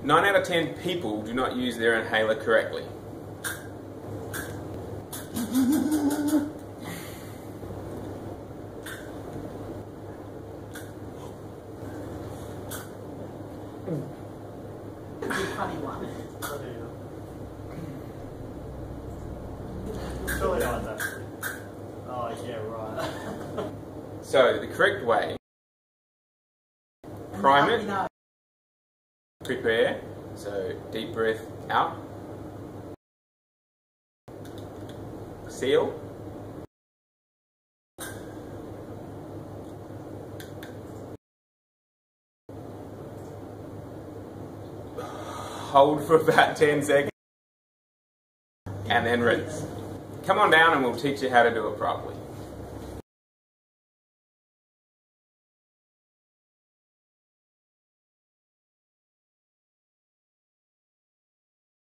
9 out of 10 people do not use their inhaler correctly. Funny one. Oh yeah, right. So the correct way: prime it, prepare. So deep breath out, seal, hold for about 10 seconds, and then rinse. Come on down and we'll teach you how to do it properly.